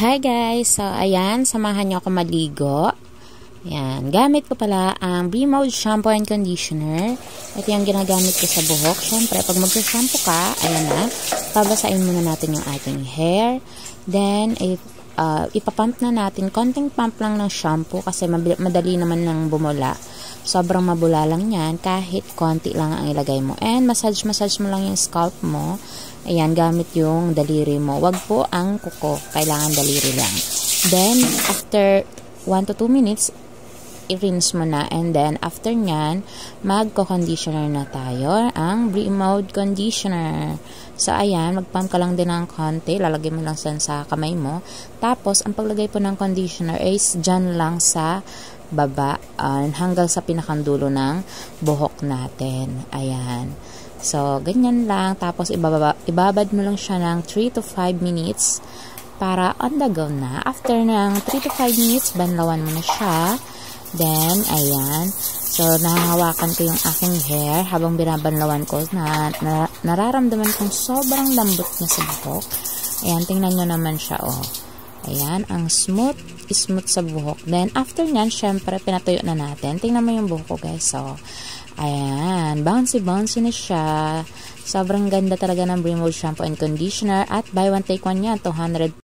Hi guys! So, ayan, samahan nyo ako maligo. Ayan, gamit ko pala ang B-Mode Shampoo and Conditioner. Ito yung ginagamit ko sa buhok. Siyempre, pag mag-shampoo ka, ayan na, babasain muna natin yung ating hair. Then, ipapump na natin. Konting pump lang ng shampoo kasi madali naman nang bumula. Sobrang mabula lang yan. Kahit konti lang ang ilagay mo. And massage mo lang yung scalp mo. Ayan, gamit yung daliri mo. Wag po ang kuko. Kailangan daliri lang. Then, after 1 to 2 minutes, i-rinse mo na. And then, after nyan, magko-conditioner na tayo. Ang B-Mode Conditioner. So, ayan, mag-pump ka lang din ng konti. Lalagay mo lang sa kamay mo. Tapos, ang paglagay po ng conditioner is dyan lang sa baba hanggang sa pinakandulo ng buhok natin. Ayan. So, ganyan lang. Tapos, ibabad mo lang siya ng 3 to 5 minutes para on the go na. After ng 3 to 5 minutes, banlawan mo na siya. Then, ayan. So, nahahawakan ko yung aking hair habang binabanlawan ko na nararamdaman kong sobrang lambot niya sa buhok. Ayan, tingnan nyo naman siya, oh. Ayan, ang smooth sa buhok. Then, after nyan, syempre, pinatuyo na natin. Tingnan mo yung buhok ko, guys. So, ayan, bouncy na siya. Sobrang ganda talaga ng B-Mode Shampoo and Conditioner. At buy one, take one yan, 200